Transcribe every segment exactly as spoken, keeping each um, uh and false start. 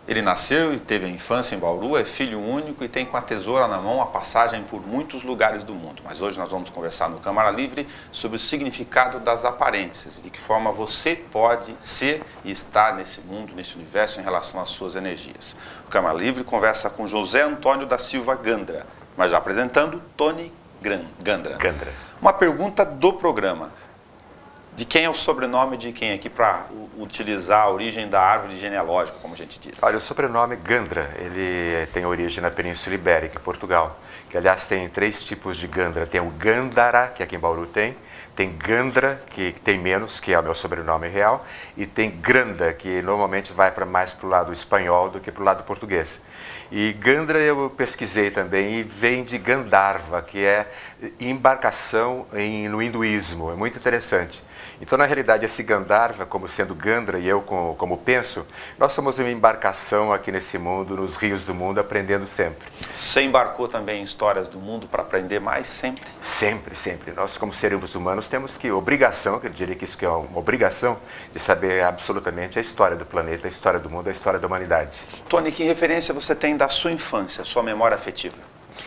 Ele nasceu e teve a infância em Bauru, é filho único e tem com a tesoura na mão a passagem por muitos lugares do mundo. Mas hoje nós vamos conversar no Câmara Livre sobre o significado das aparências e de que forma você pode ser e estar nesse mundo, nesse universo em relação às suas energias. O Câmara Livre conversa com José Antônio da Silva Gandra, mas já apresentando Tony Gandra. Gandra. Uma pergunta do programa. De quem é o sobrenome de quem aqui para utilizar a origem da árvore genealógica, como a gente diz? Olha, o sobrenome Gandra, ele tem origem na Península Ibérica, Portugal, que aliás tem três tipos de Gandra. Tem o Gandara, que aqui em Bauru tem, tem Gandra, que tem menos, que é o meu sobrenome real, e tem Granda, que normalmente vai para mais para o lado espanhol do que para o lado português. E Gandra eu pesquisei também e vem de Gandharva, que é embarcação em, no hinduísmo, é muito interessante. Então, na realidade, esse Gandharva, como sendo Gandra e eu como, como penso, nós somos uma embarcação aqui nesse mundo, nos rios do mundo, aprendendo sempre. Você embarcou também em histórias do mundo para aprender mais sempre? Sempre, sempre. Nós, como seres humanos, temos que, obrigação, que eu diria que isso que é uma obrigação, de saber absolutamente a história do planeta, a história do mundo, a história da humanidade. Tony, que referência você tem da sua infância, sua memória afetiva?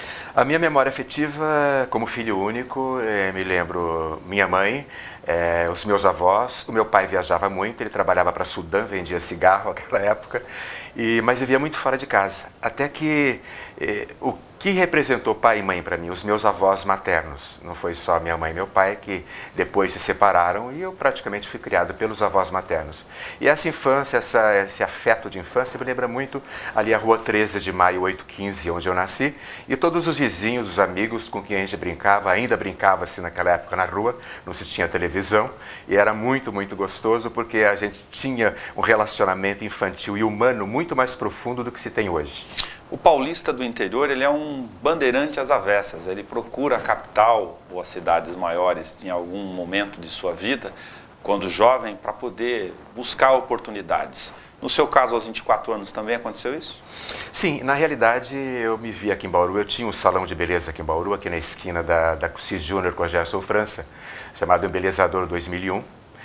A minha memória afetiva, como filho único, eh, me lembro minha mãe, eh, os meus avós. O meu pai viajava muito, ele trabalhava para Sudã, vendia cigarro naquela época, e, mas vivia muito fora de casa. Até que eh, o que representou pai e mãe para mim? Os meus avós maternos. Não foi só minha mãe e meu pai que depois se separaram e eu praticamente fui criado pelos avós maternos. E essa infância, essa, esse afeto de infância me lembra muito ali a rua treze de maio, oitocentos e quinze, onde eu nasci, e todos os vizinhos, os amigos com quem a gente brincava, ainda brincava-se naquela época na rua, não se tinha televisão, e era muito, muito gostoso porque a gente tinha um relacionamento infantil e humano muito mais profundo do que se tem hoje. O paulista do interior, ele é um bandeirante às avessas, ele procura a capital ou as cidades maiores em algum momento de sua vida, quando jovem, para poder buscar oportunidades. No seu caso, aos vinte e quatro anos, também aconteceu isso? Sim, na realidade eu me vi aqui em Bauru, eu tinha um salão de beleza aqui em Bauru, aqui na esquina da, da Cis Júnior com a Gerson França, chamado Embelezador dois mil e um,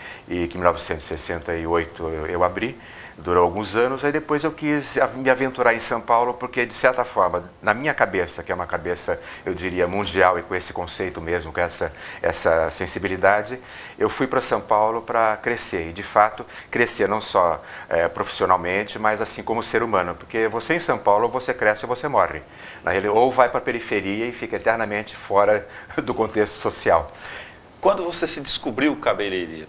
e que em mil novecentos e sessenta e oito eu, eu abri. Durou alguns anos, aí depois eu quis me aventurar em São Paulo, porque de certa forma, na minha cabeça, que é uma cabeça, eu diria, mundial e com esse conceito mesmo, com essa, essa sensibilidade, eu fui para São Paulo para crescer, e de fato, crescer não só é, profissionalmente, mas assim como ser humano, porque você em São Paulo, você cresce ou você morre, ou vai para a periferia e fica eternamente fora do contexto social. Quando você se descobriu cabeleireiro?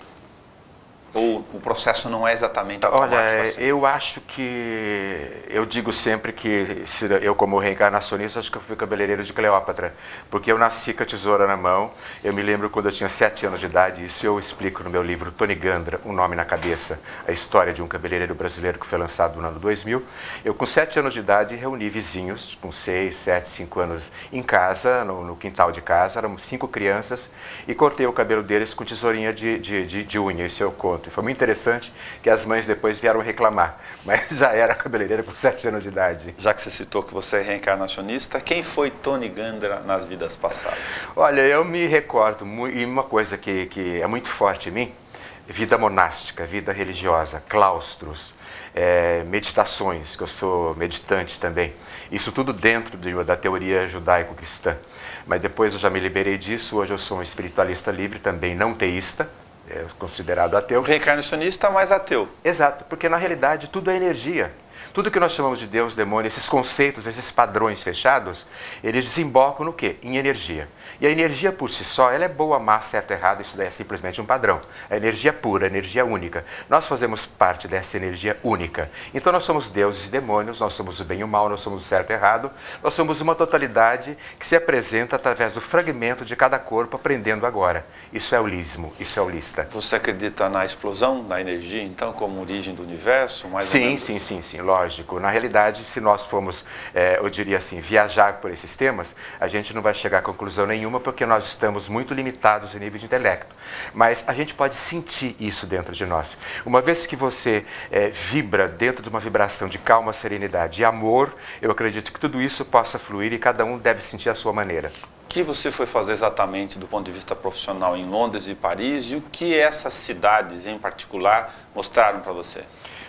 Ou o processo não é exatamente automático? Olha, assim? eu acho que, eu digo sempre que eu como reencarnacionista, acho que eu fui cabeleireiro de Cleópatra, porque eu nasci com a tesoura na mão. Eu me lembro quando eu tinha sete anos de idade, isso eu explico no meu livro Tony Gandra, Um Nome na Cabeça, a história de um cabeleireiro brasileiro que foi lançado no ano dois mil. Eu com sete anos de idade reuni vizinhos, com seis, sete, cinco anos, em casa, no, no quintal de casa, éramos cinco crianças, e cortei o cabelo deles com tesourinha de, de, de, de unha, isso eu conto. Foi muito interessante que as mães depois vieram reclamar, mas já era cabeleireira com sete anos de idade. Já que você citou que você é reencarnacionista, quem foi Tony Gandra nas vidas passadas? Olha, eu me recordo, e uma coisa que, que é muito forte em mim, vida monástica, vida religiosa, claustros, é, meditações, que eu sou meditante também. Isso tudo dentro de, da teoria judaico-cristã. Mas depois eu já me liberei disso, hoje eu sou um espiritualista livre, também não teísta, é considerado ateu. Reencarnacionista, mas ateu. Exato, porque na realidade tudo é energia. Tudo que nós chamamos de Deus, demônio, esses conceitos, esses padrões fechados, eles desembocam no quê? Em energia. E a energia por si só, ela é boa, má, certo, errado, isso daí é simplesmente um padrão. A energia pura, a energia única. Nós fazemos parte dessa energia única. Então nós somos deuses e demônios, nós somos o bem e o mal, nós somos o certo e o errado, nós somos uma totalidade que se apresenta através do fragmento de cada corpo, aprendendo agora. Isso é holismo, isso é holista. Você acredita na explosão da energia, então, como origem do universo? Mais sim, ou menos? sim, sim, sim, lógico. Na realidade, se nós formos, é, eu diria assim, viajar por esses temas, a gente não vai chegar a conclusão nenhuma, porque nós estamos muito limitados em nível de intelecto. Mas a gente pode sentir isso dentro de nós. Uma vez que você é, vibra dentro de uma vibração de calma, serenidade e amor, eu acredito que tudo isso possa fluir e cada um deve sentir a sua maneira. O que você foi fazer exatamente do ponto de vista profissional em Londres e Paris, e o que essas cidades em particular mostraram para você?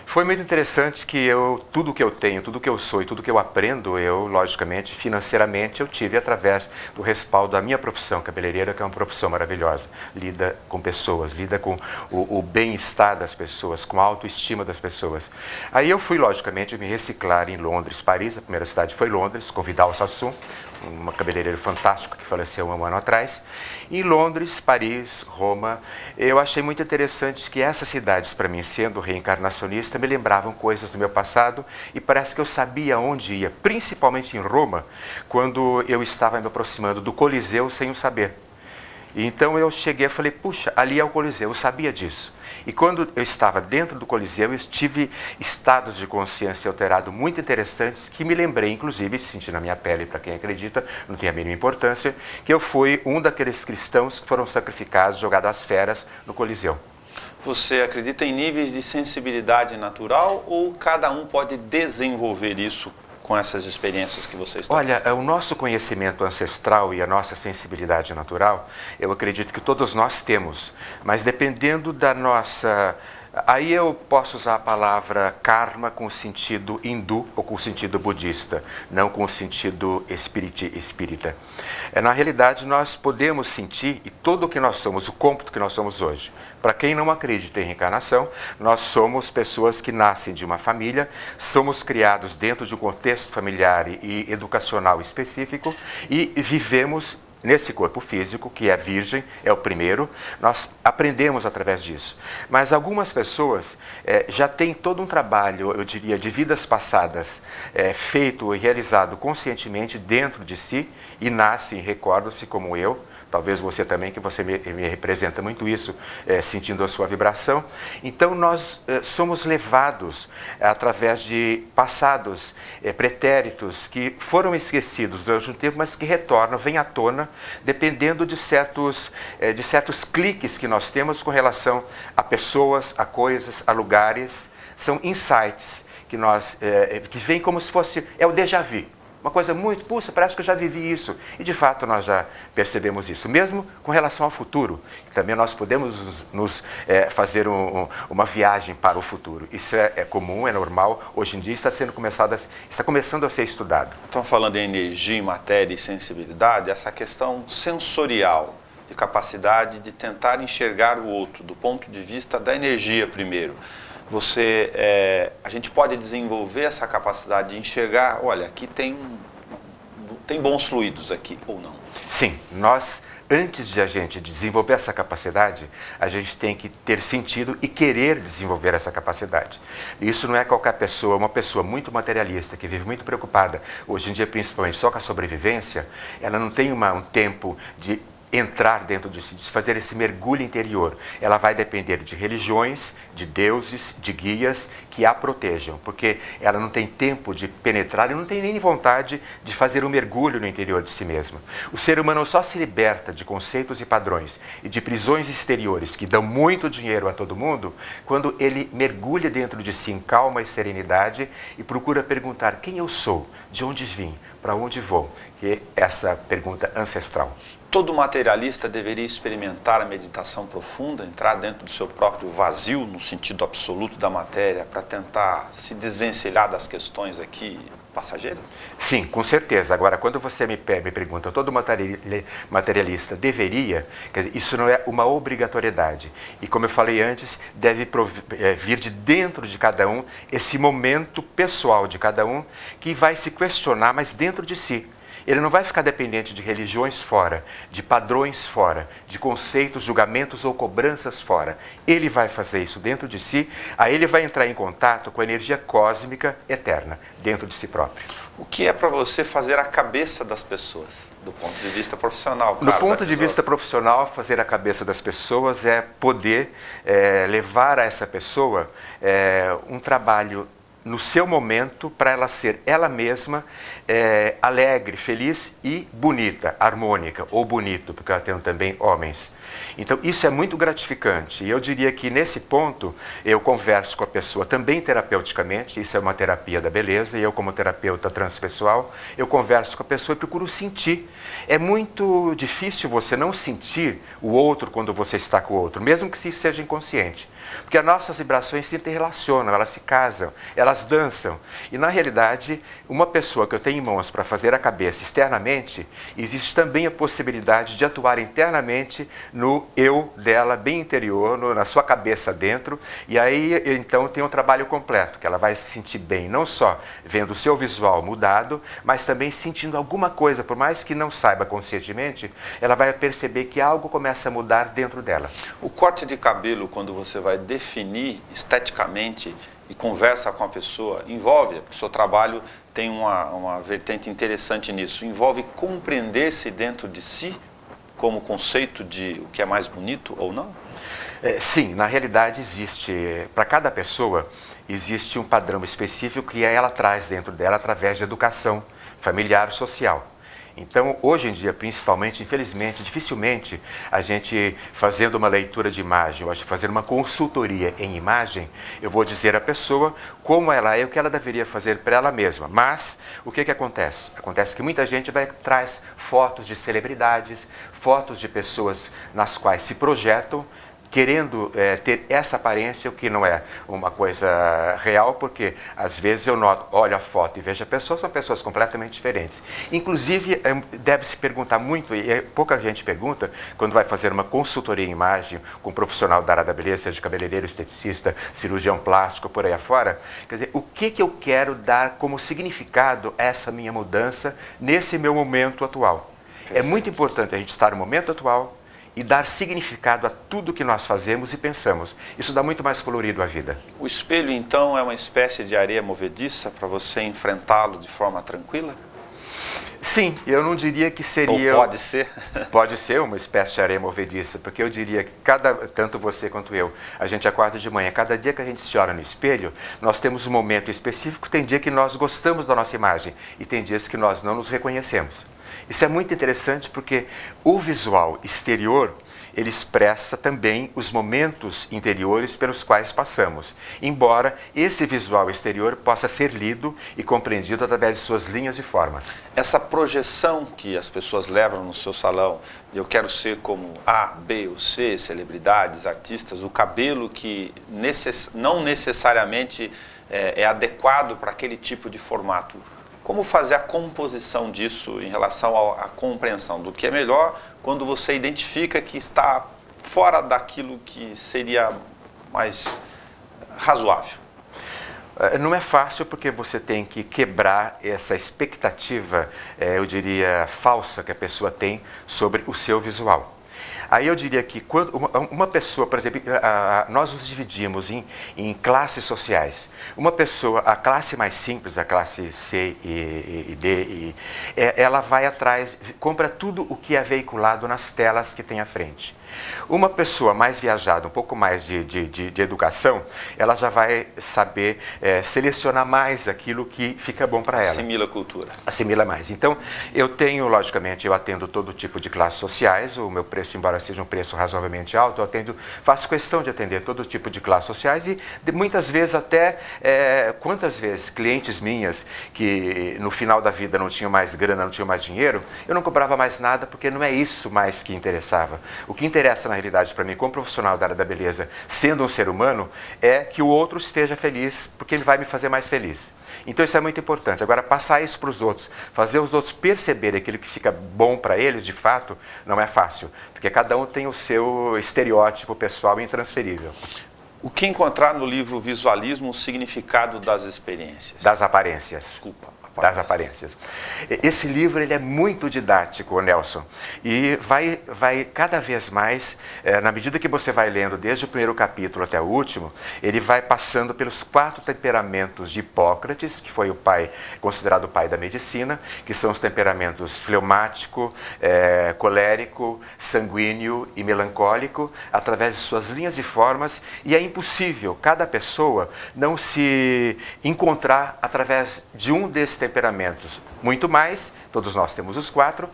Foi muito interessante que eu, tudo que eu tenho, tudo que eu sou e tudo que eu aprendo, eu, logicamente, financeiramente, eu tive através do respaldo da minha profissão, cabeleireira, que é uma profissão maravilhosa. Lida com pessoas, lida com o, o bem-estar das pessoas, com a autoestima das pessoas. Aí eu fui, logicamente, me reciclar em Londres, Paris, a primeira cidade foi Londres, com Vidal Sassoon, uma cabeleireira fantástica que faleceu um ano atrás. Em Londres, Paris, Roma, eu achei muito interessante que essas cidades, para mim, sendo reencarnacionista, me lembravam coisas do meu passado e parece que eu sabia onde ia, principalmente em Roma, quando eu estava me aproximando do Coliseu sem o saber. Então eu cheguei e falei, puxa, ali é o Coliseu, eu sabia disso. E quando eu estava dentro do Coliseu, eu tive estados de consciência alterado muito interessantes que me lembrei, inclusive, senti na minha pele, para quem acredita, não tem a mínima importância, que eu fui um daqueles cristãos que foram sacrificados, jogados às feras no Coliseu. Você acredita em níveis de sensibilidade natural ou cada um pode desenvolver isso com essas experiências que você está Olha, o nosso conhecimento ancestral e a nossa sensibilidade natural, eu acredito que todos nós temos, mas dependendo da nossa... Aí eu posso usar a palavra karma com o sentido hindu ou com o sentido budista, não com o sentido espírita. espírita. Na realidade, nós podemos sentir, e tudo o que nós somos, o cômputo que nós somos hoje. Para quem não acredita em reencarnação, nós somos pessoas que nascem de uma família, somos criados dentro de um contexto familiar e educacional específico e vivemos nesse corpo físico, que é virgem, é o primeiro, nós aprendemos através disso. Mas algumas pessoas é, já têm todo um trabalho, eu diria, de vidas passadas, é, feito e realizado conscientemente dentro de si, e nascem, recordam-se como eu, talvez você também, que você me, me representa muito isso, é, sentindo a sua vibração. Então nós é, somos levados é, através de passados é, pretéritos que foram esquecidos durante um tempo, mas que retornam, vêm à tona, dependendo de certos, é, de certos cliques que nós temos com relação a pessoas, a coisas, a lugares. São insights que, nós, é, que vêm como se fosse, é o déjà vu. Uma coisa muito, puxa, parece que eu já vivi isso. E de fato nós já percebemos isso. Mesmo com relação ao futuro, também nós podemos nos, nos é, fazer um, um, uma viagem para o futuro. Isso é, é comum, é normal. Hoje em dia está sendo começado a, está começando a ser estudado. Estamos falando em energia, matéria e sensibilidade, essa questão sensorial, de capacidade de tentar enxergar o outro, do ponto de vista da energia primeiro. Você, é, a gente pode desenvolver essa capacidade de enxergar, olha, aqui tem, tem bons fluidos aqui, ou não? Sim, nós, antes de a gente desenvolver essa capacidade, a gente tem que ter sentido e querer desenvolver essa capacidade. Isso não é qualquer pessoa, uma pessoa muito materialista, que vive muito preocupada, hoje em dia principalmente só com a sobrevivência, ela não tem uma, um tempo de entrar dentro de si, de fazer esse mergulho interior. Ela vai depender de religiões, de deuses, de guias que a protejam, porque ela não tem tempo de penetrar e não tem nem vontade de fazer um mergulho no interior de si mesma. O ser humano só se liberta de conceitos e padrões e de prisões exteriores que dão muito dinheiro a todo mundo quando ele mergulha dentro de si em calma e serenidade e procura perguntar quem eu sou, de onde vim, para onde vou, que é essa pergunta ancestral. Todo materialista deveria experimentar a meditação profunda, entrar dentro do seu próprio vazio, no sentido absoluto da matéria, para tentar se desvencilhar das questões aqui passageiras? Sim, com certeza. Agora, quando você me, me pergunta, todo materialista deveria, quer dizer, isso não é uma obrigatoriedade. E como eu falei antes, deve vir de dentro de cada um, esse momento pessoal de cada um, que vai se questionar, mas dentro de si. Ele não vai ficar dependente de religiões fora, de padrões fora, de conceitos, julgamentos ou cobranças fora. Ele vai fazer isso dentro de si, aí ele vai entrar em contato com a energia cósmica eterna, dentro de si próprio. O que é para você fazer a cabeça das pessoas, do ponto de vista profissional? Claro, do ponto de vista profissional, fazer a cabeça das pessoas é poder é, levar a essa pessoa é, um trabalho no seu momento, para ela ser ela mesma é, alegre, feliz e bonita, harmônica ou bonito, porque ela tem também homens. Então isso é muito gratificante e eu diria que nesse ponto eu converso com a pessoa também terapeuticamente, isso é uma terapia da beleza e eu como terapeuta transpessoal, eu converso com a pessoa e procuro sentir. É muito difícil você não sentir o outro quando você está com o outro, mesmo que isso seja inconsciente. Porque as nossas vibrações se interrelacionam, elas se casam, elas dançam. E na realidade, uma pessoa que eu tenho em mãos para fazer a cabeça externamente, existe também a possibilidade de atuar internamente no eu dela, bem interior, no, na sua cabeça dentro. E aí, então, tem um trabalho completo, que ela vai se sentir bem, não só vendo o seu visual mudado, mas também sentindo alguma coisa, por mais que não saiba conscientemente, ela vai perceber que algo começa a mudar dentro dela. O corte de cabelo, quando você vai definir esteticamente e conversa com a pessoa, envolve, porque o seu trabalho tem uma, uma vertente interessante nisso, envolve compreender-se dentro de si como conceito de o que é mais bonito ou não? É, sim, na realidade existe, para cada pessoa, existe um padrão específico que ela traz dentro dela através de educação familiar e social. Então, hoje em dia, principalmente, infelizmente, dificilmente a gente fazendo uma leitura de imagem, ou fazendo uma consultoria em imagem, eu vou dizer à pessoa como ela é e o que ela deveria fazer para ela mesma. Mas, o que que acontece? Acontece que muita gente vai traz fotos de celebridades, fotos de pessoas nas quais se projetam, querendo é, ter essa aparência, o que não é uma coisa real, porque às vezes eu noto, olho a foto e vejo a pessoa, são pessoas completamente diferentes. Inclusive, é, deve-se perguntar muito, e é, pouca gente pergunta, quando vai fazer uma consultoria em imagem com um profissional da área da beleza, seja cabeleireiro, esteticista, cirurgião plástico, por aí afora, quer dizer, o que que eu quero dar como significado a essa minha mudança nesse meu momento atual? É muito importante a gente estar no momento atual, e dar significado a tudo que nós fazemos e pensamos. Isso dá muito mais colorido à vida. O espelho, então, é uma espécie de areia movediça para você enfrentá-lo de forma tranquila? Sim, eu não diria que seria... Ou pode ser? Pode ser uma espécie de areia movediça, porque eu diria que cada, tanto você quanto eu, a gente acorda de manhã, cada dia que a gente se olha no espelho, nós temos um momento específico, tem dia que nós gostamos da nossa imagem e tem dias que nós não nos reconhecemos. Isso é muito interessante porque o visual exterior, ele expressa também os momentos interiores pelos quais passamos, embora esse visual exterior possa ser lido e compreendido através de suas linhas e formas. Essa projeção que as pessoas levam no seu salão, eu quero ser como A, B ou C, celebridades, artistas, o cabelo que necess... não necessariamente é, é adequado para aquele tipo de formato. Como fazer a composição disso em relação à compreensão do que é melhor quando você identifica que está fora daquilo que seria mais razoável? Não é fácil porque você tem que quebrar essa expectativa, eu diria, falsa que a pessoa tem sobre o seu visual. Aí eu diria que quando uma pessoa, por exemplo, nós nos dividimos em, em classes sociais. Uma pessoa, a classe mais simples, a classe C e, e D, e, ela vai atrás, compra tudo o que é veiculado nas telas que tem à frente. Uma pessoa mais viajada, um pouco mais de, de, de, de educação, ela já vai saber é, selecionar mais aquilo que fica bom para ela. Assimila a cultura. Assimila mais. Então, eu tenho, logicamente, eu atendo todo tipo de classes sociais, o meu preço, embora seja um preço razoavelmente alto, eu atendo, faço questão de atender todo tipo de classes sociais e de, muitas vezes até, é, quantas vezes clientes minhas que no final da vida não tinham mais grana, não tinham mais dinheiro, eu não cobrava mais nada porque não é isso mais que interessava. O que interessa na realidade para mim, como profissional da área da beleza, sendo um ser humano, é que o outro esteja feliz, porque ele vai me fazer mais feliz. Então isso é muito importante. Agora, passar isso para os outros, fazer os outros perceberem aquilo que fica bom para eles, de fato, não é fácil, porque cada um tem o seu estereótipo pessoal intransferível. O que encontrar no livro Visualismo, o significado das experiências? Das aparências. Desculpa. Das aparências. Esse livro ele é muito didático, Nelson, e vai, vai cada vez mais, é, na medida que você vai lendo desde o primeiro capítulo até o último, ele vai passando pelos quatro temperamentos de Hipócrates, que foi o pai, considerado o pai da medicina, que são os temperamentos fleumático, é, colérico, sanguíneo e melancólico, através de suas linhas e formas, e é impossível cada pessoa não se encontrar através de um desses temperamentos. Muito mais, todos nós temos os quatro,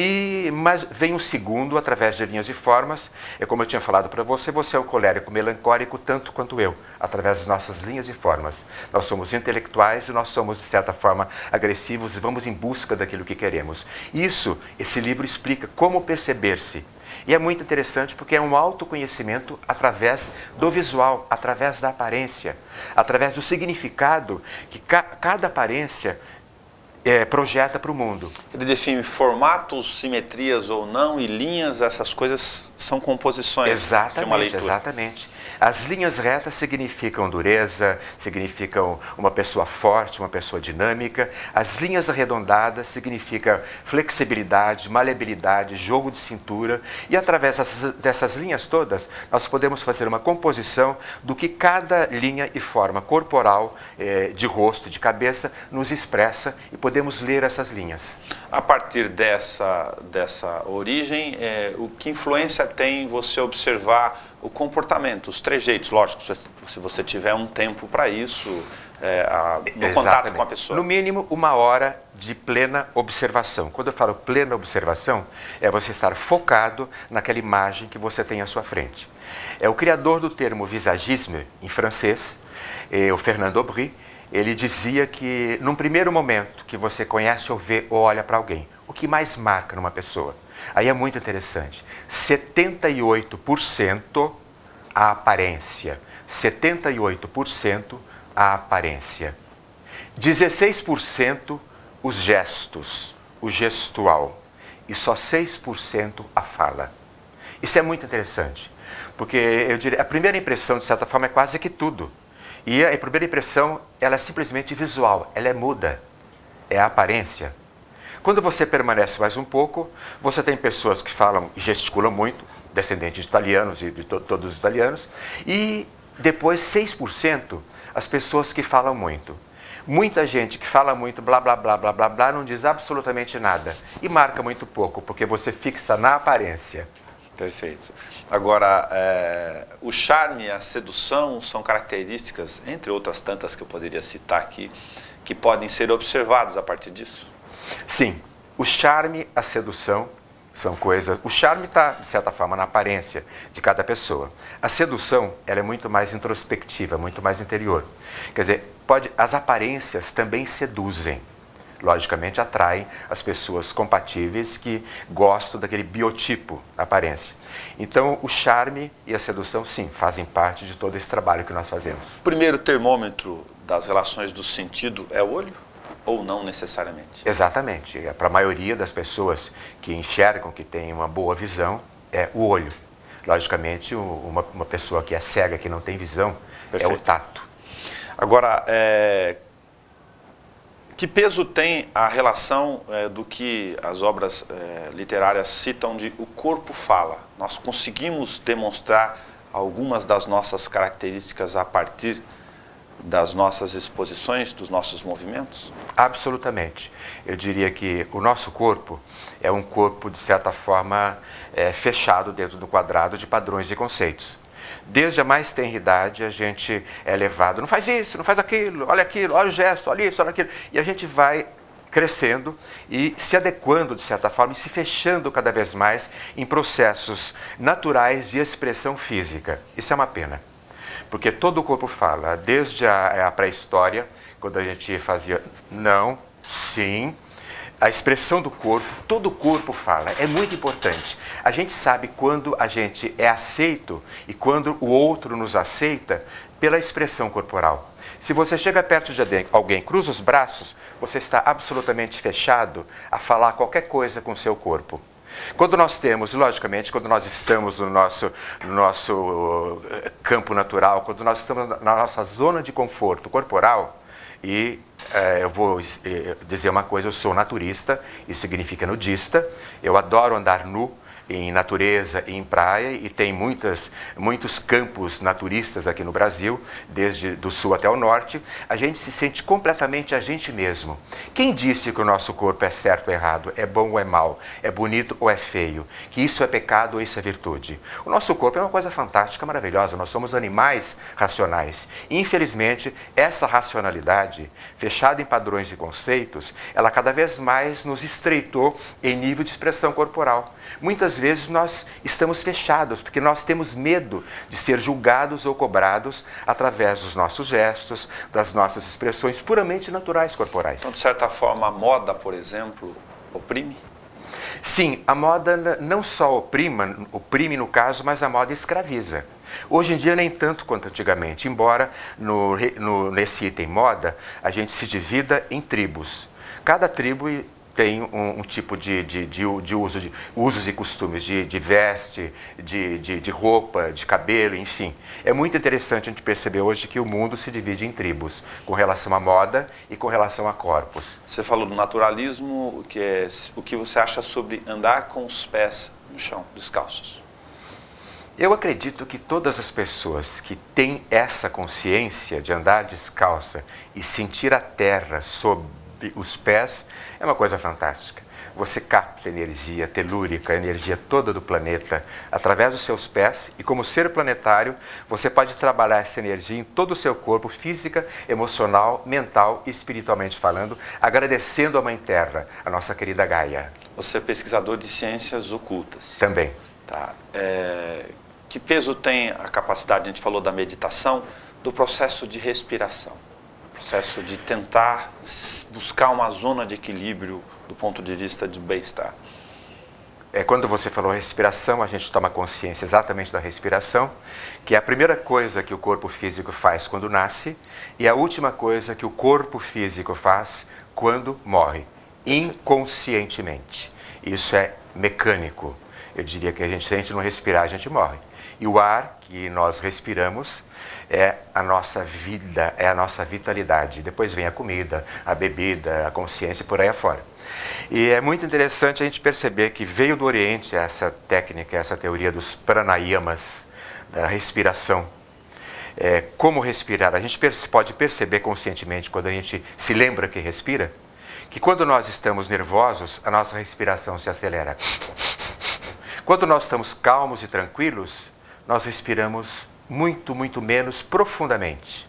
e, mas vem um segundo através de linhas e formas. É como eu tinha falado para você, você é o colérico melancólico tanto quanto eu, através das nossas linhas e formas. Nós somos intelectuais e nós somos, de certa forma, agressivos e vamos em busca daquilo que queremos. Isso, esse livro explica como perceber-se. E é muito interessante porque é um autoconhecimento através do visual, através da aparência, através do significado que ca cada aparência é, projeta para o mundo. Ele define formatos, simetrias ou não, e linhas, essas coisas são composições exatamente, de uma leitura. Exatamente. As linhas retas significam dureza, significam uma pessoa forte, uma pessoa dinâmica. As linhas arredondadas significam flexibilidade, maleabilidade, jogo de cintura. E através dessas, dessas linhas todas, nós podemos fazer uma composição do que cada linha e forma corporal, eh, de rosto, de cabeça, nos expressa e podemos ler essas linhas. A partir dessa, dessa origem, eh, o que influência tem você observar o comportamento, os trejeitos? Lógico, se você tiver um tempo para isso, é, a, no Exatamente. Contato com a pessoa. No mínimo, uma hora de plena observação. Quando eu falo plena observação, é você estar focado naquela imagem que você tem à sua frente. É o criador do termo visagisme, em francês, é, o Fernand Aubry, ele dizia que, num primeiro momento que você conhece ou vê ou olha para alguém, o que mais marca numa pessoa? Aí é muito interessante. setenta e oito por cento a aparência. setenta e oito por cento a aparência. dezesseis por cento os gestos, o gestual. E só seis por cento a fala. Isso é muito interessante. Porque eu diria, a primeira impressão, de certa forma, é quase que tudo. E a primeira impressão, ela é simplesmente visual, ela é muda. É a aparência. Quando você permanece mais um pouco, você tem pessoas que falam e gesticulam muito, descendentes de italianos e de to todos os italianos, e depois seis por cento as pessoas que falam muito. Muita gente que fala muito, blá, blá, blá, blá, blá, blá, não diz absolutamente nada e marca muito pouco, porque você fixa na aparência. Perfeito. Agora, é, o charme e a sedução são características, entre outras tantas que eu poderia citar aqui, que podem ser observados a partir disso? Sim, o charme, a sedução são coisas... O charme está, de certa forma, na aparência de cada pessoa. A sedução, ela é muito mais introspectiva, muito mais interior. Quer dizer, pode, as aparências também seduzem. Logicamente, atraem as pessoas compatíveis que gostam daquele biotipo, da aparência. Então, o charme e a sedução, sim, fazem parte de todo esse trabalho que nós fazemos. O primeiro termômetro das relações do sentido é o olho? Ou não necessariamente? Exatamente. Para a maioria das pessoas que enxergam, que têm uma boa visão, é o olho. Logicamente, uma, uma pessoa que é cega, que não tem visão, Perfeito. É o tato. Agora, é... que peso tem a relação é, do que as obras é, literárias citam de o corpo fala? Nós conseguimos demonstrar algumas das nossas características a partir das nossas exposições, dos nossos movimentos? Absolutamente. Eu diria que o nosso corpo é um corpo, de certa forma, é, fechado dentro do quadrado de padrões e conceitos. Desde a mais tenra idade, a gente é levado, não faz isso, não faz aquilo, olha aquilo, olha o gesto, olha isso, olha aquilo. E a gente vai crescendo e se adequando, de certa forma, e se fechando cada vez mais em processos naturais de expressão física. Isso é uma pena. Porque todo o corpo fala, desde a, a pré-história, quando a gente fazia não, sim, a expressão do corpo, todo o corpo fala, é muito importante. A gente sabe quando a gente é aceito e quando o outro nos aceita pela expressão corporal. Se você chega perto de alguém, cruza os braços, você está absolutamente fechado a falar qualquer coisa com o seu corpo. Quando nós temos, logicamente, quando nós estamos no nosso, no nosso campo natural, quando nós estamos na nossa zona de conforto corporal, e eh, eu vou eh, dizer uma coisa, eu sou naturista, isso significa nudista, eu adoro andar nu, em natureza e em praia, e tem muitas, muitos campos naturistas aqui no Brasil, desde do sul até o norte. A gente se sente completamente a gente mesmo. Quem disse que o nosso corpo é certo ou errado, é bom ou é mal, é bonito ou é feio, que isso é pecado ou isso é virtude? O nosso corpo é uma coisa fantástica, maravilhosa, nós somos animais racionais. Infelizmente, essa racionalidade, fechada em padrões e conceitos, ela cada vez mais nos estreitou em nível de expressão corporal. Muitas vezes nós estamos fechados, porque nós temos medo de ser julgados ou cobrados através dos nossos gestos, das nossas expressões puramente naturais corporais. Então, de certa forma, a moda, por exemplo, oprime? Sim, a moda não só oprima, oprime no caso, mas a moda escraviza. Hoje em dia nem tanto quanto antigamente, embora no, no, nesse item moda a gente se divida em tribos. Cada tribo tem um, um tipo de, de, de, de, uso, de usos e costumes, de, de veste, de, de, de roupa, de cabelo, enfim. É muito interessante a gente perceber hoje que o mundo se divide em tribos, com relação à moda e com relação a corpos. Você falou do naturalismo, o que, é, o que você acha sobre andar com os pés no chão, descalços? Eu acredito que todas as pessoas que têm essa consciência de andar descalça e sentir a terra sob os pés é uma coisa fantástica. Você capta energia telúrica, a energia toda do planeta através dos seus pés e como ser planetário você pode trabalhar essa energia em todo o seu corpo, física, emocional, mental e espiritualmente falando, agradecendo a Mãe Terra, a nossa querida Gaia. Você é pesquisador de ciências ocultas. Também. Tá. É... Que peso tem a capacidade, a gente falou da meditação, do processo de respiração? Processo de tentar buscar uma zona de equilíbrio do ponto de vista de bem-estar. É, quando você falou respiração, a gente toma consciência exatamente da respiração, que é a primeira coisa que o corpo físico faz quando nasce e a última coisa que o corpo físico faz quando morre, inconscientemente. Isso é mecânico. Eu diria que a gente, se a gente não respirar, a gente morre. E o ar que nós respiramos é a nossa vida, é a nossa vitalidade. Depois vem a comida, a bebida, a consciência e por aí afora. E é muito interessante a gente perceber que veio do Oriente essa técnica, essa teoria dos pranayamas, da respiração. É, como respirar? A gente pode perceber conscientemente, quando a gente se lembra que respira, que quando nós estamos nervosos, a nossa respiração se acelera. Quando nós estamos calmos e tranquilos, nós respiramos muito, muito menos profundamente.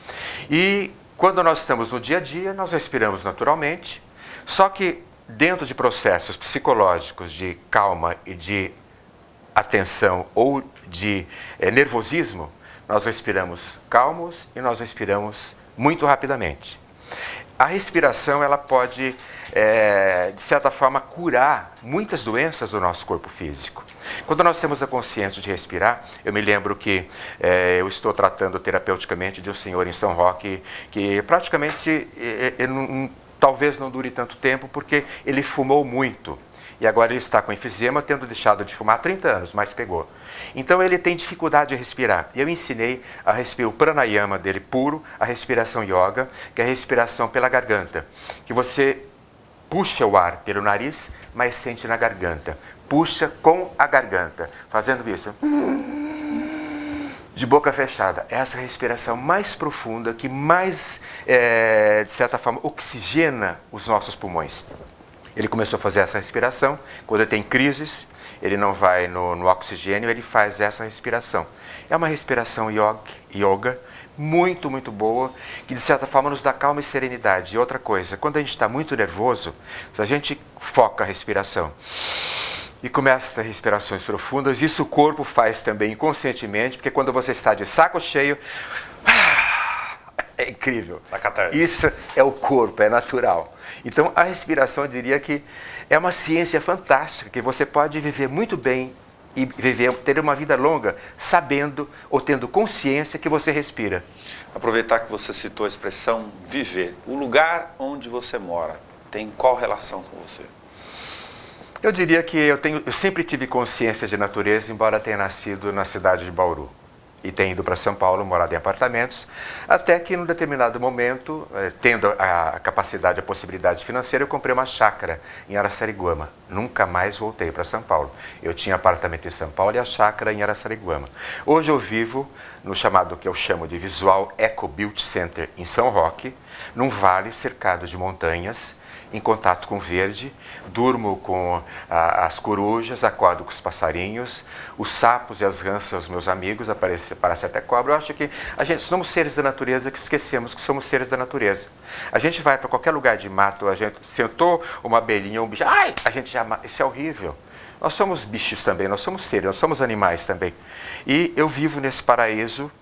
E quando nós estamos no dia a dia, nós respiramos naturalmente, só que dentro de processos psicológicos de calma e de atenção ou de é, nervosismo, nós respiramos calmos e nós respiramos muito rapidamente. A respiração ela pode, é, de certa forma, curar muitas doenças do nosso corpo físico. Quando nós temos a consciência de respirar, eu me lembro que é, eu estou tratando terapeuticamente de um senhor em São Roque que praticamente, é, é, não, talvez não dure tanto tempo, porque ele fumou muito. E agora ele está com enfisema, tendo deixado de fumar há trinta anos, mas pegou. Então ele tem dificuldade de respirar. E eu ensinei a respirar o pranayama dele puro, a respiração yoga, que é a respiração pela garganta. Que você puxa o ar pelo nariz, mas sente na garganta. Puxa com a garganta, fazendo isso. De boca fechada. Essa é a respiração mais profunda, que mais, é, de certa forma, oxigena os nossos pulmões. Ele começou a fazer essa respiração. Quando ele tem crises, ele não vai no, no oxigênio, ele faz essa respiração. É uma respiração yoga, yoga muito, muito boa, que de certa forma nos dá calma e serenidade. E outra coisa, quando a gente está muito nervoso, se a gente foca a respiração e começa a ter respirações profundas, isso o corpo faz também inconscientemente, porque quando você está de saco cheio, é incrível. Isso é o corpo, é natural. Então, a respiração, eu diria que é uma ciência fantástica, que você pode viver muito bem e viver, ter uma vida longa, sabendo ou tendo consciência que você respira. Aproveitar que você citou a expressão viver. O lugar onde você mora tem qual relação com você? Eu diria que eu, tenho, eu sempre tive consciência de natureza, embora tenha nascido na cidade de Bauru. E tenho ido para São Paulo, morado em apartamentos, até que, num determinado momento, eh, tendo a capacidade, a possibilidade financeira, eu comprei uma chácara em Araçariguama. Nunca mais voltei para São Paulo. Eu tinha apartamento em São Paulo e a chácara em Araçariguama. Hoje eu vivo no chamado que eu chamo de Visual Eco Beauty Center em São Roque, num vale cercado de montanhas, em contato com o verde, durmo com ah, as corujas, acordo com os passarinhos, os sapos e as rãs são os meus amigos, aparece, aparece até cobra. Eu acho que a gente somos seres da natureza que esquecemos que somos seres da natureza. A gente vai para qualquer lugar de mato, a gente sentou uma abelhinha, um bicho, ai, a gente já, isso é horrível. Nós somos bichos também, nós somos seres, nós somos animais também. E eu vivo nesse paraíso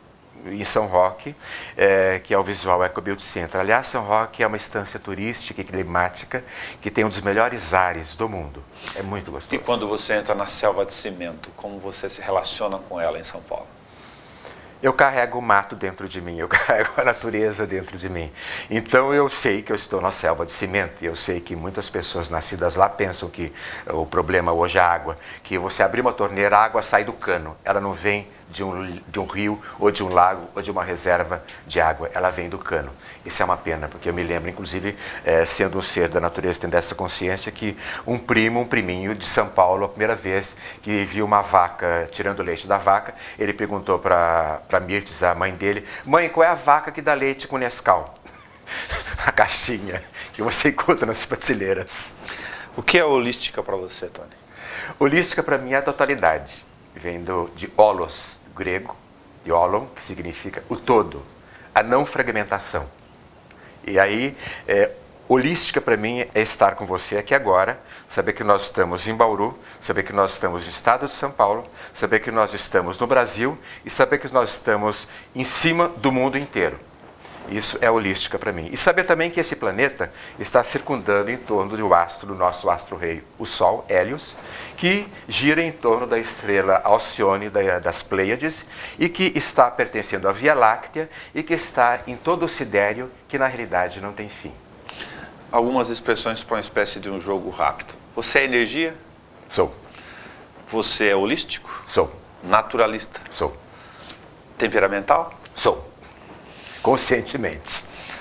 em São Roque, é, que é o Visual Eco Beauty Center. Aliás, São Roque é uma estância turística e climática que tem um dos melhores ares do mundo. É muito gostoso. E quando você entra na selva de cimento, como você se relaciona com ela em São Paulo? Eu carrego o mato dentro de mim, eu carrego a natureza dentro de mim. Então eu sei que eu estou na selva de cimento, e eu sei que muitas pessoas nascidas lá pensam que o problema hoje é a água, que você abrir uma torneira, a água sai do cano, ela não vem de um, de um rio, ou de um lago, ou de uma reserva de água, ela vem do cano. Isso é uma pena, porque eu me lembro, inclusive, é, sendo um ser da natureza, tendo essa consciência, que um primo, um priminho de São Paulo, a primeira vez que viu uma vaca tirando leite da vaca, ele perguntou para a Mirtes, a mãe dele, mãe, qual é a vaca que dá leite com Nescau? A caixinha que você encontra nas prateleiras. O que é holística para você, Tony? Holística para mim é a totalidade. Vem do, de holos, grego, de holon, que significa o todo, a não fragmentação. E aí, é, holística para mim é estar com você aqui agora, saber que nós estamos em Bauru, saber que nós estamos no estado de São Paulo, saber que nós estamos no Brasil e saber que nós estamos em cima do mundo inteiro. Isso é holística para mim. E saber também que esse planeta está circundando em torno do astro, do nosso astro-rei, o Sol, Hélios, que gira em torno da estrela Alcione das Pleiades e que está pertencendo à Via Láctea e que está em todo o sidério, que na realidade não tem fim. Algumas expressões para uma espécie de um jogo rápido. Você é energia? Sou. Você é holístico? Sou. Naturalista? Sou. Temperamental? Sou. Conscientemente.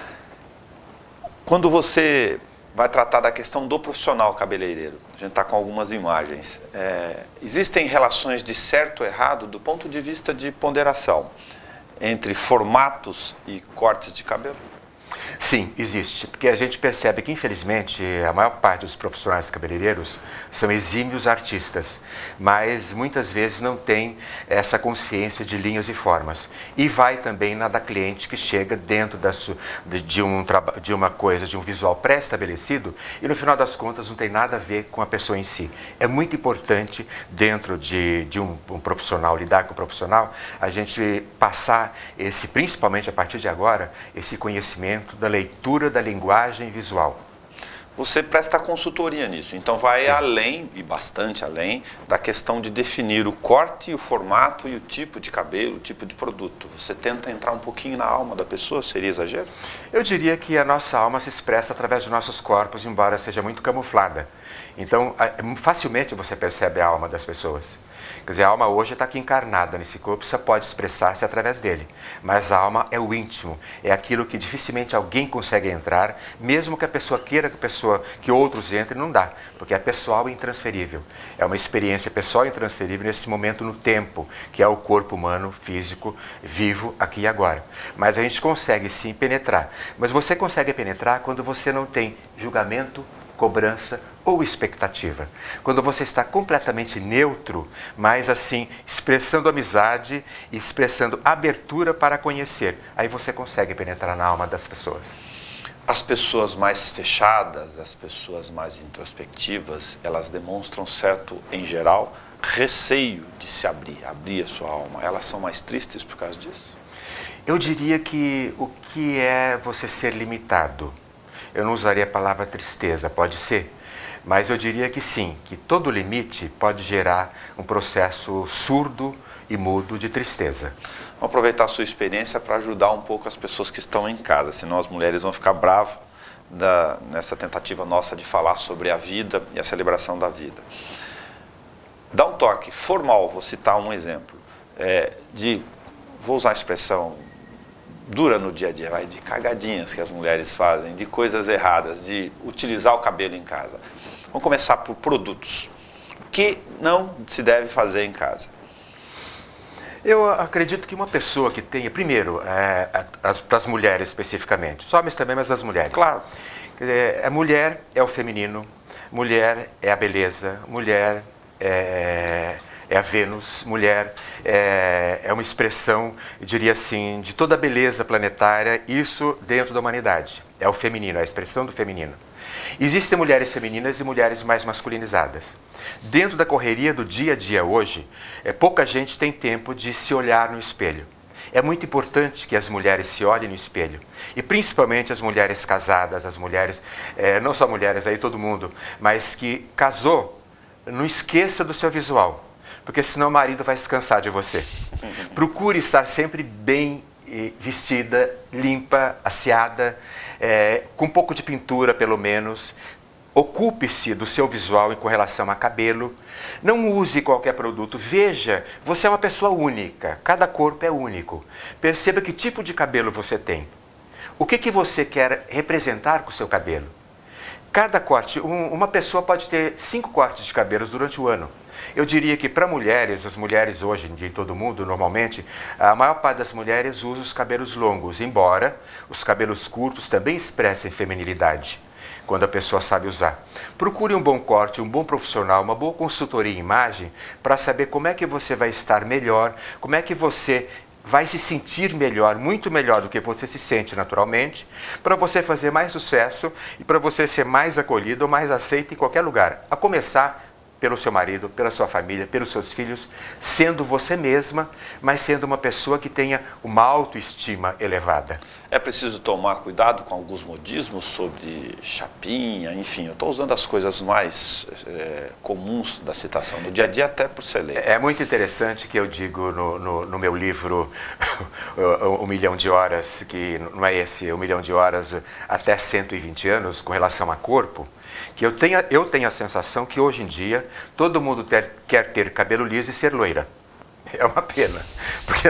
Quando você vai tratar da questão do profissional cabeleireiro, a gente está com algumas imagens, é, existem relações de certo ou errado do ponto de vista de ponderação entre formatos e cortes de cabelo? Sim, existe, porque a gente percebe que, infelizmente, a maior parte dos profissionais cabeleireiros são exímios artistas, mas muitas vezes não tem essa consciência de linhas e formas. E vai também na da cliente que chega dentro da su, de, de, um, de uma coisa, de um visual pré-estabelecido, e no final das contas não tem nada a ver com a pessoa em si. É muito importante, dentro de, de um, um profissional, lidar com o profissional, a gente passar esse, principalmente a partir de agora, esse conhecimento da leitura da linguagem visual. Você presta consultoria nisso, então vai Sim. além, e bastante além, da questão de definir o corte, o formato e o tipo de cabelo, o tipo de produto. Você tenta entrar um pouquinho na alma da pessoa, seria exagero? Eu diria que a nossa alma se expressa através de nossos corpos, embora seja muito camuflada. Então, facilmente você percebe a alma das pessoas. Quer dizer, a alma hoje está aqui encarnada nesse corpo, só pode expressar-se através dele. Mas a alma é o íntimo, é aquilo que dificilmente alguém consegue entrar, mesmo que a pessoa queira que, a pessoa, que outros entrem, não dá, porque é pessoal e intransferível. É uma experiência pessoal e intransferível nesse momento no tempo, que é o corpo humano, físico, vivo, aqui e agora. Mas a gente consegue sim penetrar. Mas você consegue penetrar quando você não tem julgamento, cobrança ou expectativa. Quando você está completamente neutro, mas assim, expressando amizade e expressando abertura para conhecer, aí você consegue penetrar na alma das pessoas. As pessoas mais fechadas, as pessoas mais introspectivas, elas demonstram certo, em geral, receio de se abrir, abrir a sua alma. Elas são mais tristes por causa disso? Eu diria que o que é você ser limitado? Eu não usaria a palavra tristeza, pode ser, mas eu diria que sim, que todo limite pode gerar um processo surdo e mudo de tristeza. Vamos aproveitar a sua experiência para ajudar um pouco as pessoas que estão em casa, senão as mulheres vão ficar bravas da, nessa tentativa nossa de falar sobre a vida e a celebração da vida. Dá um toque formal, vou citar um exemplo, é, de, vou usar a expressão, dura no dia a dia, vai, de cagadinhas que as mulheres fazem, de coisas erradas, de utilizar o cabelo em casa. Vamos começar por produtos. O que não se deve fazer em casa? Eu acredito que uma pessoa que tenha, primeiro, é, as, para as mulheres especificamente, os homens também, mas as mulheres. Claro. É, a mulher é o feminino, mulher é a beleza, mulher é... é a Vênus, mulher, é, é uma expressão, eu diria assim, de toda a beleza planetária, isso dentro da humanidade. É o feminino, a expressão do feminino. Existem mulheres femininas e mulheres mais masculinizadas. Dentro da correria do dia a dia hoje, é, pouca gente tem tempo de se olhar no espelho. É muito importante que as mulheres se olhem no espelho. E principalmente as mulheres casadas, as mulheres, é, não só mulheres, aí todo mundo, mas que casou, não esqueça do seu visual, porque senão o marido vai se cansar de você. Procure estar sempre bem vestida, limpa, asseada, é, com um pouco de pintura pelo menos. Ocupe-se do seu visual com relação a cabelo. Não use qualquer produto. Veja, você é uma pessoa única. Cada corpo é único. Perceba que tipo de cabelo você tem. O que, que você quer representar com o seu cabelo. Cada corte, um, uma pessoa pode ter cinco cortes de cabelos durante o ano. Eu diria que para mulheres, as mulheres hoje em dia em todo mundo, normalmente, a maior parte das mulheres usa os cabelos longos, embora os cabelos curtos também expressem feminilidade, quando a pessoa sabe usar. Procure um bom corte, um bom profissional, uma boa consultoria em imagem, para saber como é que você vai estar melhor, como é que você vai se sentir melhor, muito melhor do que você se sente naturalmente, para você fazer mais sucesso e para você ser mais acolhido ou mais aceito em qualquer lugar. A começar pelo seu marido, pela sua família, pelos seus filhos, sendo você mesma, mas sendo uma pessoa que tenha uma autoestima elevada. É preciso tomar cuidado com alguns modismos sobre chapinha, enfim, eu estou usando as coisas mais é, comuns da citação, no dia a dia até por ser lei. É muito interessante que eu digo no, no, no meu livro Um Milhão de Horas, que não é esse, Um Milhão de Horas até cento e vinte anos, com relação a corpo, que eu tenho, eu tenho a sensação que hoje em dia todo mundo ter, quer ter cabelo liso e ser loira. É uma pena, porque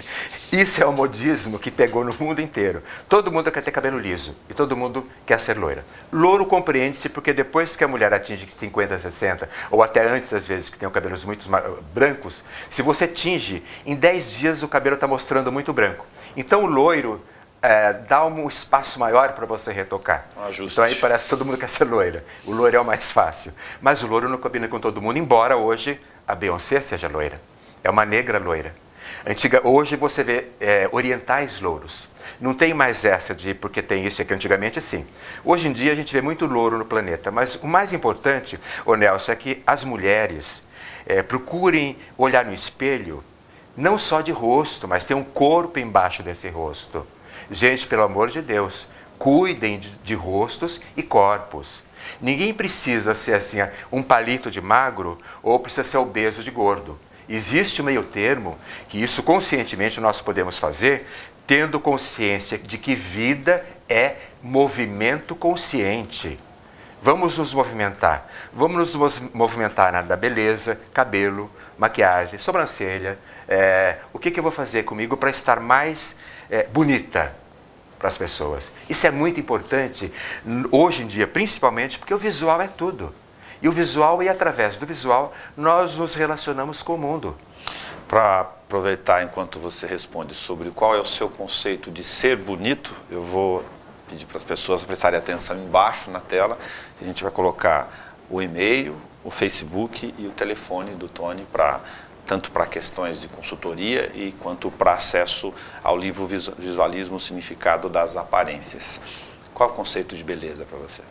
isso é um modismo que pegou no mundo inteiro. Todo mundo quer ter cabelo liso e todo mundo quer ser loira. Louro compreende-se porque depois que a mulher atinge cinquenta, sessenta, ou até antes às vezes que tem cabelos muito brancos, se você tinge, em dez dias o cabelo está mostrando muito branco. Então o loiro É, dá um espaço maior para você retocar. Ajuste. Então aí parece que todo mundo quer ser loira. O loiro é o mais fácil. Mas o loiro não combina com todo mundo, embora hoje a Beyoncé seja loira. É uma negra loira. Antiga, hoje você vê é, orientais louros. Não tem mais essa de porque tem isso aqui, antigamente sim. Hoje em dia a gente vê muito louro no planeta, mas o mais importante, ô Nelson, é que as mulheres é, procurem olhar no espelho, não só de rosto, mas tem um corpo embaixo desse rosto. Gente, pelo amor de Deus, cuidem de, de rostos e corpos. Ninguém precisa ser assim, um palito de magro ou precisa ser obeso de gordo. Existe um meio termo que isso conscientemente nós podemos fazer, tendo consciência de que vida é movimento consciente. Vamos nos movimentar. Vamos nos movimentar na área da beleza, cabelo, maquiagem, sobrancelha. É, o que, que eu vou fazer comigo para estar mais é, bonita para as pessoas? Isso é muito importante hoje em dia, principalmente porque o visual é tudo. E o visual, e através do visual, nós nos relacionamos com o mundo. Para aproveitar enquanto você responde sobre qual é o seu conceito de ser bonito, eu vou pedir para as pessoas prestarem atenção embaixo na tela. A gente vai colocar o e-mail, o Facebook e o telefone do Tony, para tanto para questões de consultoria e quanto para acesso ao livro Visualismo, o Significado das Aparências. Qual é o conceito de beleza para você?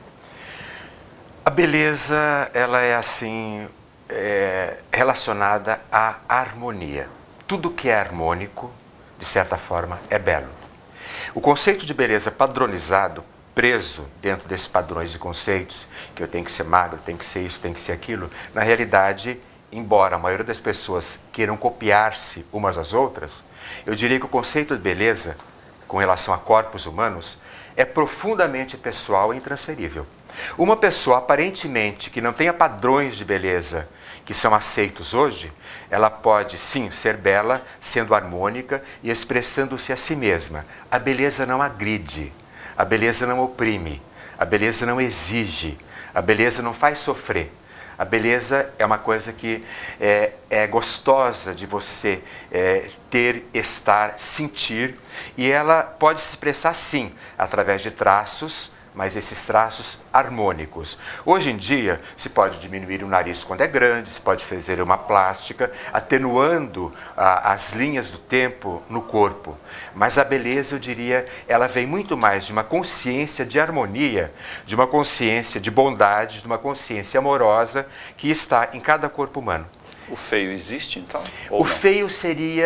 A beleza, ela é assim, é, relacionada à harmonia. Tudo que é harmônico, de certa forma, é belo. O conceito de beleza padronizado, preso dentro desses padrões e conceitos, que eu tenho que ser magro, tenho que ser isso, tenho que ser aquilo, na realidade, embora a maioria das pessoas queiram copiar-se umas às outras, eu diria que o conceito de beleza, com relação a corpos humanos, é profundamente pessoal e intransferível. Uma pessoa aparentemente que não tenha padrões de beleza que são aceitos hoje, ela pode sim ser bela, sendo harmônica e expressando-se a si mesma. A beleza não agride, a beleza não oprime, a beleza não exige, a beleza não faz sofrer. A beleza é uma coisa que é, é gostosa de você é, ter, estar, sentir, e ela pode se expressar sim, através de traços, mas esses traços harmônicos. Hoje em dia, se pode diminuir o nariz quando é grande, se pode fazer uma plástica, atenuando ah, as linhas do tempo no corpo. Mas a beleza, eu diria, ela vem muito mais de uma consciência de harmonia, de uma consciência de bondade, de uma consciência amorosa que está em cada corpo humano. O feio existe, então? O feio seria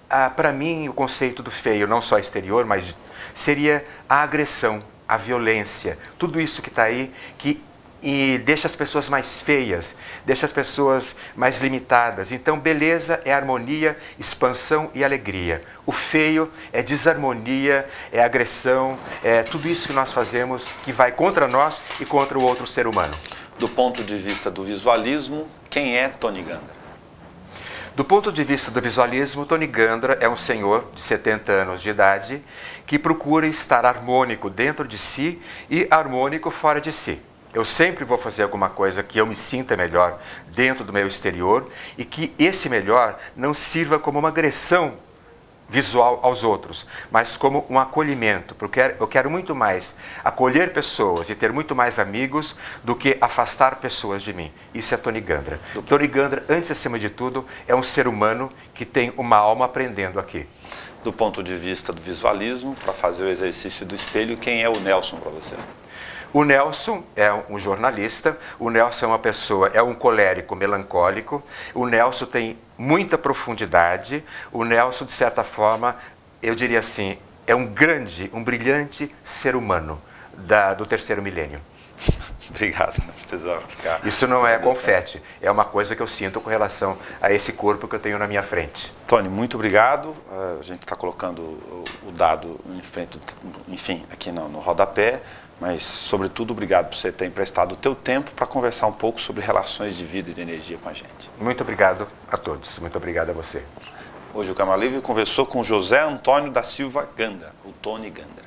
ah, para mim, o conceito do feio, não só exterior, mas seria a agressão, a violência, tudo isso que está aí, que e deixa as pessoas mais feias, deixa as pessoas mais limitadas. Então, beleza é harmonia, expansão e alegria. O feio é desarmonia, é agressão, é tudo isso que nós fazemos que vai contra nós e contra o outro ser humano. Do ponto de vista do visualismo, quem é Tony Gandra? Do ponto de vista do visualismo, Tony Gandra é um senhor de setenta anos de idade que procura estar harmônico dentro de si e harmônico fora de si. Eu sempre vou fazer alguma coisa que eu me sinta melhor dentro do meu exterior e que esse melhor não sirva como uma agressão visual aos outros, mas como um acolhimento, porque eu quero muito mais acolher pessoas e ter muito mais amigos do que afastar pessoas de mim. Isso é Tony Gandra. Tony Gandra, antes acima de tudo, é um ser humano que tem uma alma aprendendo aqui. Do ponto de vista do visualismo, para fazer o exercício do espelho, quem é o Nelson para você? O Nelson é um jornalista, o Nelson é uma pessoa, é um colérico melancólico, o Nelson tem muita profundidade, o Nelson, de certa forma, eu diria assim, é um grande, um brilhante ser humano da, do terceiro milênio. Obrigado, não precisa ficar... Isso não é confete, é uma coisa que eu sinto com relação a esse corpo que eu tenho na minha frente. Tony, muito obrigado. A gente está colocando o dado em frente, enfim, aqui no, no rodapé. Mas, sobretudo, obrigado por você ter emprestado o teu tempo para conversar um pouco sobre relações de vida e de energia com a gente. Muito obrigado a todos. Muito obrigado a você. Hoje o Câmara Livre conversou com José Antônio da Silva Gandra, o Tony Gandra.